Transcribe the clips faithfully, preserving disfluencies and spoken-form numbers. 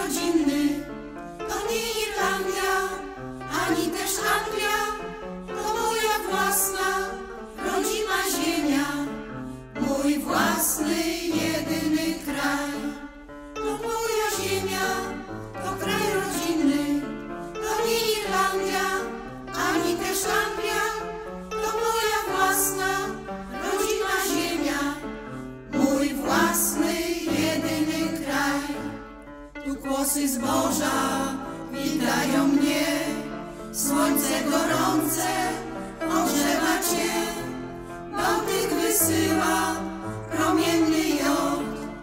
rodzinny, to nie Irlandia, ani też Anglia, to moja własna, rodzima ziemia, mój własny, jedyny kraj. To moja ziemia, to kraj rodzinny, to nie Irlandia, ani też Anglia, to moja własna, rodzima ziemia, mój własny, jedyny kraj. Tu głosy zboża witają mnie, słońce gorące ogrzewa cię, Bałtyk wysyła promienny jod,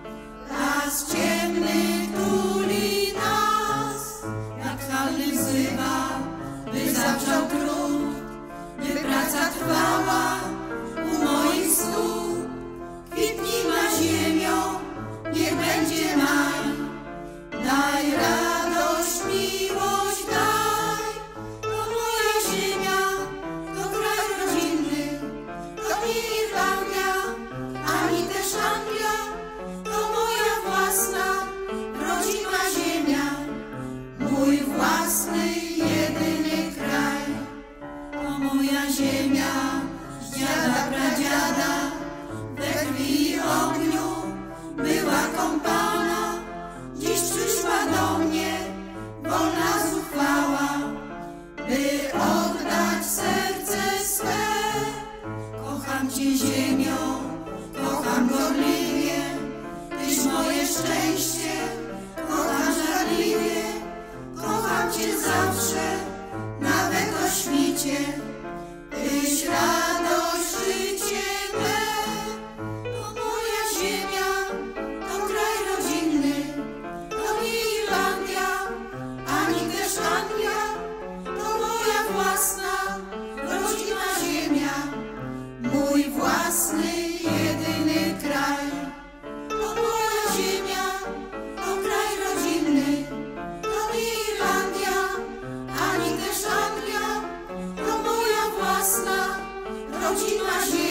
las ciemny tuli nas, jak halny wzywa, by zawrzał trud, by praca trwała u moich stóp. Kwitnij ma ziemio, niech będzie maj, daj radość, miłość daj. To moja ziemia, to kraj rodzinny, to nie Irlandia, ani też Anglia, to moja własna, rodzima ziemia, mój własny, jedyny kraj. To moja ziemia, z dziada pradziada, we krwi i ogniu była kąpana. Dziś przyszła do mnie wolna zuchwała, by oddać serce swe. Kocham cię ziemio, kocham gorliwie, tyś moje szczęście, kocham żarliwie. Kocham cię zawsze, nawet o świcie, tyś radość, życie me. To moja ziemia, to kraj rodzinny, to nie Irlandia, ani też Anglia, to moja własna, rodzima ziemia, mój własny, jedyny kraj. To moja ziemia, to kraj rodzinny, to nie Irlandia, ani też Anglia, to moja własna, rodzima ziemia.